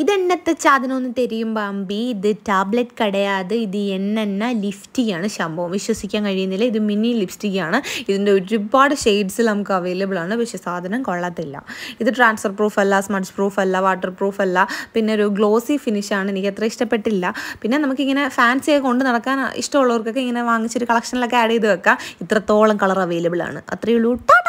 ഇതെന്നത്തെ സാധനമെന്ന് തെരിയുമ്പോൾ അമ്പി ഇത് ടാബ്ലറ്റ് കടയാത് ഇത് എണ്ണ ലിപ്സ്റ്റിക്കാണ് സംഭവം വിശ്വസിക്കാൻ കഴിയുന്നില്ല ഇത് മിനി ലിപ്സ്റ്റിക്കാണ് ഇതിൻ്റെ ഒരുപാട് ഷെയ്ഡ്സിൽ നമുക്ക് അവൈലബിൾ ആണ് പക്ഷേ സാധനം കൊള്ളത്തില്ല ഇത് ട്രാൻസ്ഫർ പ്രൂഫ് അല്ല സ്മഡ്ജ് പ്രൂഫ് അല്ല വാട്ടർ പ്രൂഫ് അല്ല പിന്നെ ഒരു ഗ്ലോസി ഫിനിഷാണ് എനിക്ക് അത്ര ഇഷ്ടപ്പെട്ടില്ല പിന്നെ നമുക്കിങ്ങനെ ഫാൻസിയൊക്കെ കൊണ്ട് നടക്കാൻ ഇഷ്ടമുള്ളവർക്കൊക്കെ ഇങ്ങനെ വാങ്ങിച്ചൊരു കളക്ഷനിലൊക്കെ ആഡ് ചെയ്ത് വെക്കാം ഇത്രത്തോളം കളർ അവൈലബിൾ ആണ് അത്രയേ ഉള്ളൂ.